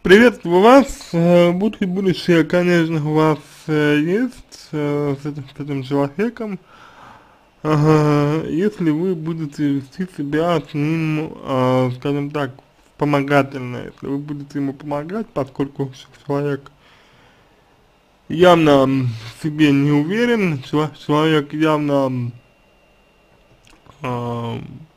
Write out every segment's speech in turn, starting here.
Приветствую вас. Будущее, конечно, у вас есть с этим человеком. Если вы будете вести себя с ним, скажем так, помогательно, если вы будете ему помогать, поскольку человек явно в себе не уверен, человек явно а,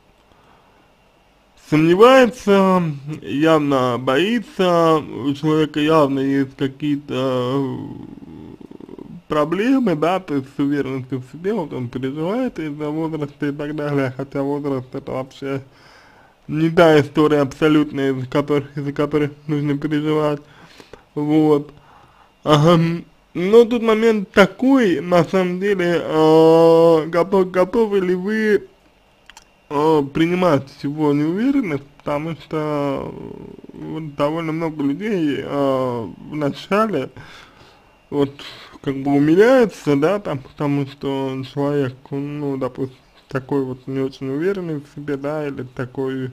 сомневается, явно боится, у человека явно есть какие-то проблемы, да, то есть с уверенностью в себе, вот он переживает из-за возраста и так далее, хотя возраст это вообще не та история абсолютно, из-за которой нужно переживать, вот. Но тут момент такой, на самом деле, готовы ли вы принимать его неуверенность, потому что вот довольно много людей в начале вот как бы умиляется, да, там, потому что человек, он, ну, допустим, такой вот не очень уверенный в себе, да, или такой,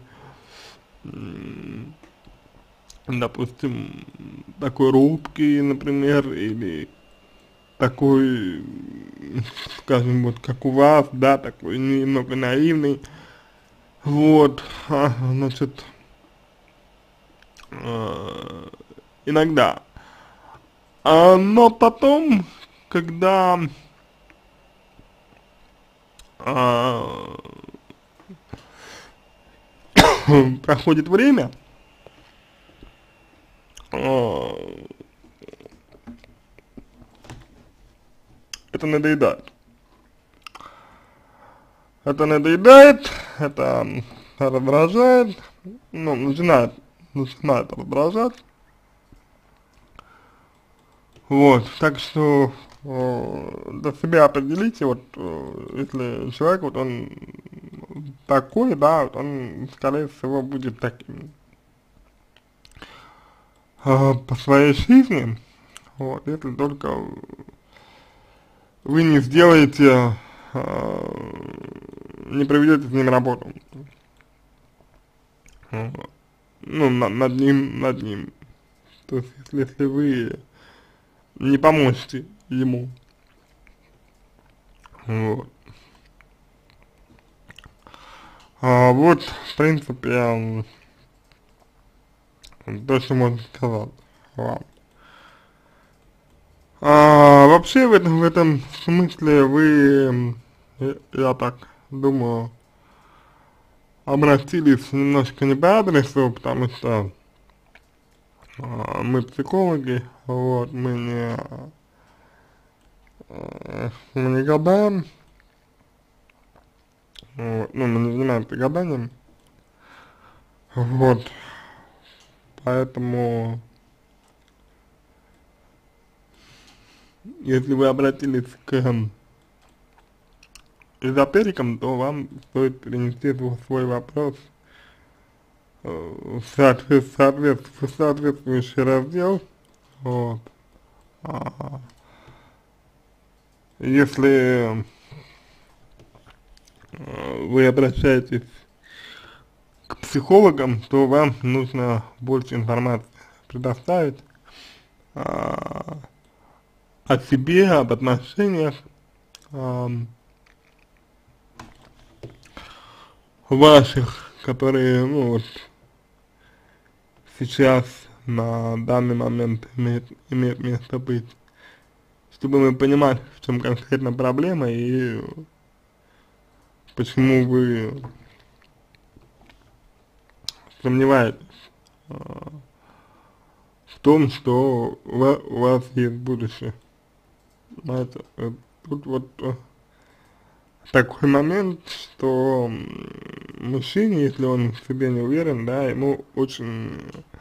допустим, такой робкий, например, или такой, скажем, вот как у вас, да, такой немного наивный, вот, значит, э, иногда. Но потом, когда а, проходит время, а, это надоедает. Это надоедает, это раздражает, ну, начинает раздражать. Вот, так что для себя определите, вот, если человек, вот он такой, да, вот он, скорее всего, будет таким по своей жизни, вот, если только вы не сделаете, не проведете с ним работу, вот. Ну, над ним, то есть, если вы не поможете ему, вот. Вот, в принципе, то, что можно сказать вам. Вообще в этом смысле вы, я так думаю, обратились немножко не по адресу, потому что мы психологи, вот, мы не гадаем, вот, ну, мы не занимаемся гаданием, вот, поэтому, если вы обратились к эзотерикам, то вам стоит перенести свой вопрос в соответствующий раздел, вот. А, Если вы обращаетесь к психологам, то вам нужно больше информации предоставить а, о себе, об отношениях ваших, которые, ну, вот, сейчас, на данный момент имеют место быть, чтобы мы понимали, в чем конкретно проблема и почему вы сомневаетесь в том, что у вас есть будущее. Понимаете, тут вот такой момент, что мужчине, если он в себе не уверен, да, ему очень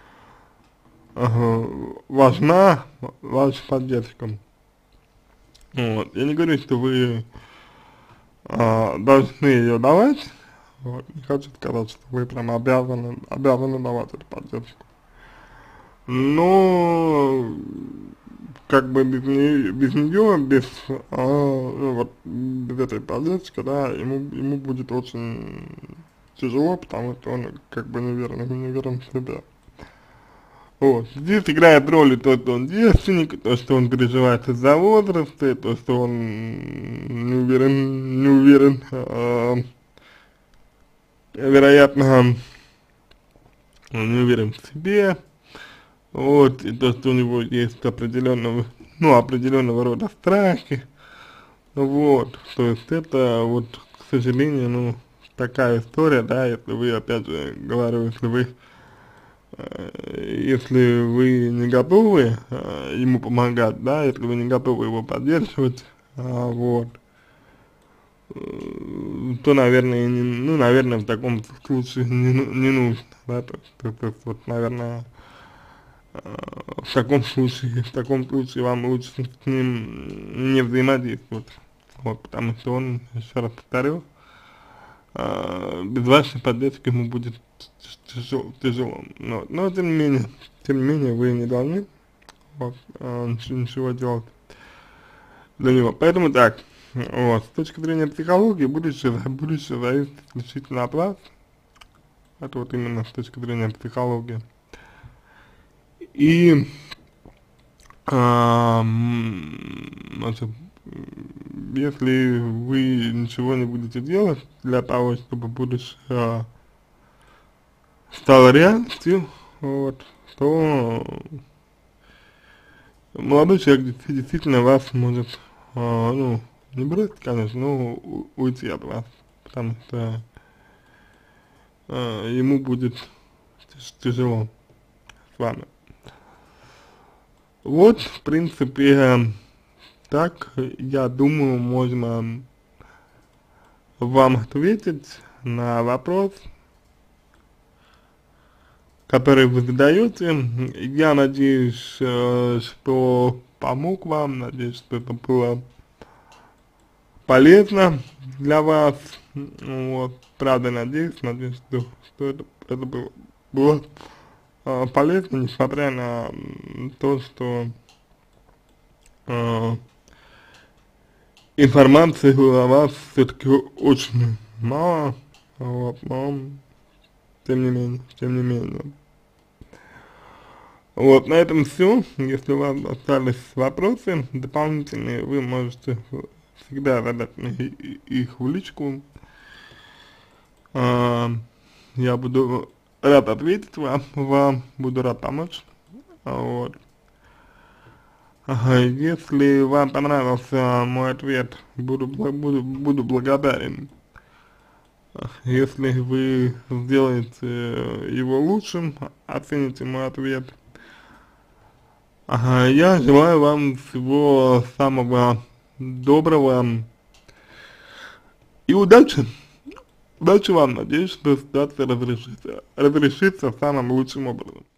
важна ваша поддержка. Вот. Я не говорю, что вы должны ее давать, вот. Не хочу сказать, что вы прям обязаны давать эту поддержку. Но как бы без нее, вот, без этой поддержки, да, ему будет очень тяжело, потому что он как бы не уверен в себе. Вот. Здесь играет роль и то, что он девственник, и то, что он переживает из-за возраста, и то, что он не уверен, вероятно, он не уверен в себе, вот, и то, что у него есть определенного рода страхи, вот, то есть это вот, к сожалению, ну, такая история, да, если вы, опять же, говорю, если вы не готовы ему помогать, да, если вы не готовы его поддерживать, вот, то, наверное, наверное, в таком случае не нужно, да, то есть, вот, наверное, в таком случае вам лучше с ним не взаимодействовать, вот, потому что он, еще раз повторю, без вашей поддержки ему будет тяжело, но тем не менее, вы не должны, вот, ничего делать для него, поэтому так, вот, с точки зрения психологии, будущее зависит исключительно от вас, это вот именно с точки зрения психологии, и, значит, если вы ничего не будете делать для того, чтобы будущее стало реальностью, вот, то молодой человек действительно вас может, ну, не бросить, конечно, но уйти от вас, потому что ему будет тяжело с вами. Вот, в принципе, так, я думаю, можно вам ответить на вопрос, который вы задаете. Я надеюсь, что помог вам, надеюсь, что это было полезно для вас. Вот, правда, надеюсь, что это было полезно, несмотря на то, что информации у вас все-таки очень мало, вот, но тем не менее. Вот, на этом все. Если у вас остались вопросы дополнительные, вы можете всегда задать мне их в личку. Я буду рад ответить вам буду рад помочь. Вот. Если вам понравился мой ответ, буду благодарен, если вы сделаете его лучшим, оцените мой ответ. Я желаю вам всего самого доброго и удачи. Удачи вам, надеюсь, что ситуация разрешится самым лучшим образом.